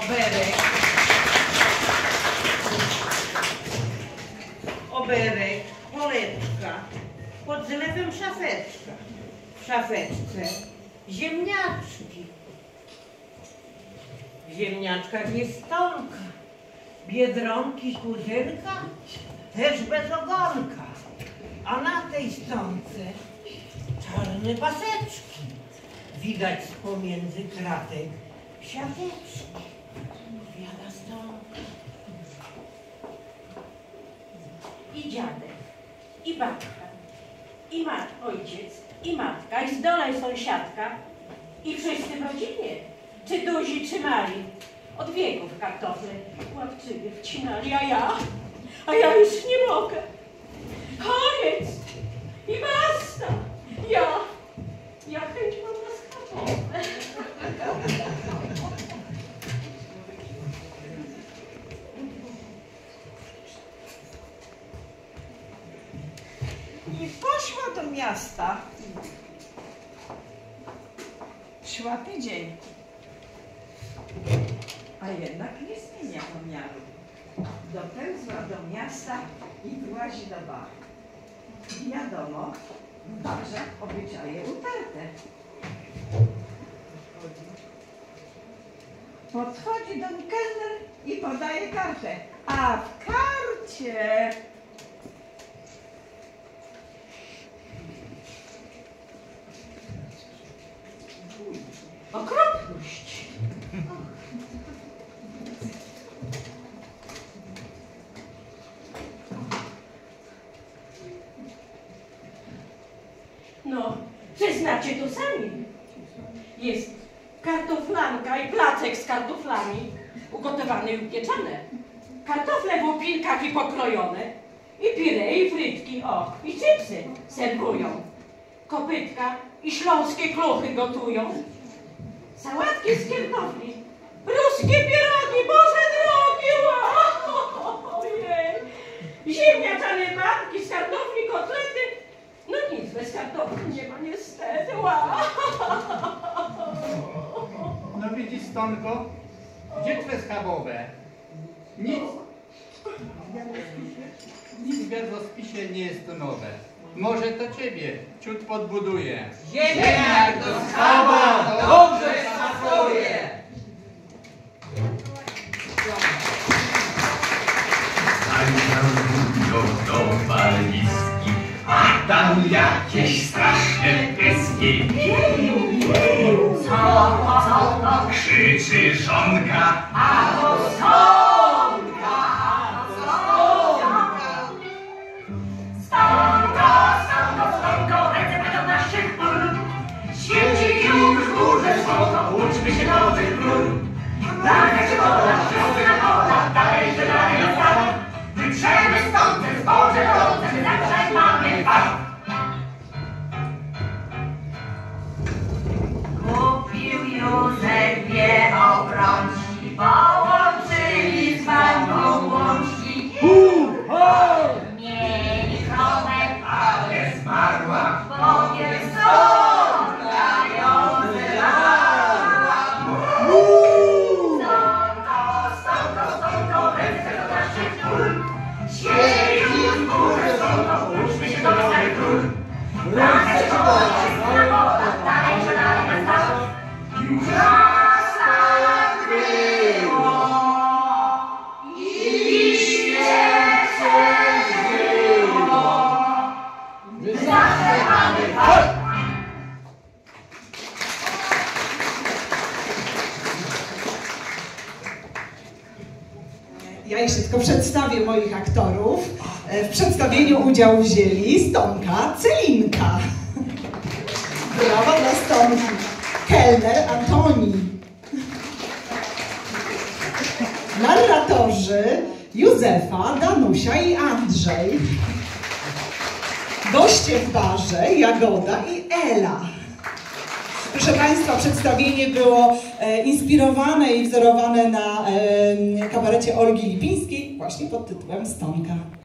oberek, poleczka, pod zlewem szafeczka, w szafeczce ziemniaczki. W ziemniaczkach jest stonka, biedronki, kuzynka, też bez ogonka, a na tej stonce czarne paseczki, widać z pomiędzy kratek siateczki. Biada stonka. I dziadek, i babka, i ojciec, i matka, i z dole sąsiadka, i wszyscy w rodzinie, czy duzi, czy mali, od wieków kartofle łapczywie wcinali, a ja już nie mogę. Koniec i basta. Ja chęć mam na schabowę. I poszła do miasta. Szła tydzień, a jednak nie zmienia pomiaru. Dopełzła do miasta i włazi do baru. Wiadomo, w barzach obyczaje utarte. Podchodzi do kelner i podaje kartę. A w karcie Okropność. No, przyznacie to sami. Jest kartoflanka i placek z kartoflami, ugotowane i upieczone. Kartofle w łupilkach i pokrojone. I pire, i frytki, i chipsy serwują. Kopytka i śląskie kluchy gotują. Sałatki z kiertofli, pruskie pierogi, Boże drogi, ojej! Ziemniaczane babki z kartofli, kotlety. No nic, bez kartofli nie ma niestety, No widzisz, Stonko, gdzie twe schabowe? Nic w gazocipisie nie jest tu nowe. Może to ciebie ciut podbuduje. Ziemniak do schaba dobrze smakuje. Do walizki, a tam jakieś straszne pieski. Co to? Krzyczy żonka, a to Stonka, Stonko, ręce będą na szczyt ból. Świeci już w górze słowo, uczmy się nowych ról. Dalej się wola, wszyscy na pola, dalej się dalej na stawę. Wytrzemy stąd te zboże rodze, my zawsze mamy fakt. Kupił Józef dwie obrączki, połączyli z banką łączki. Mieli krowę, ale zmarła, bowiem Stonka ją wylała. Stonko, ręce do naszych kul. Świeci w górze Stonko, uczmy się do nowych król. Ręce się na woda, dalej się dalej na stawę. Już raz tak było i świece żyło. My zawsze mamy fakt. Ja jeszcze tylko przedstawię moich aktorów. W przedstawieniu udział wzięli Stonka, Celinka. Brawa dla Stonki. Kelner Antoni. Narratorzy Józefa, Danusia i Andrzej. Goście w barze Jagoda i Ela. Proszę Państwa, przedstawienie było inspirowane i wzorowane na kabarecie Olgi Lipińskiej właśnie pod tytułem Stonka.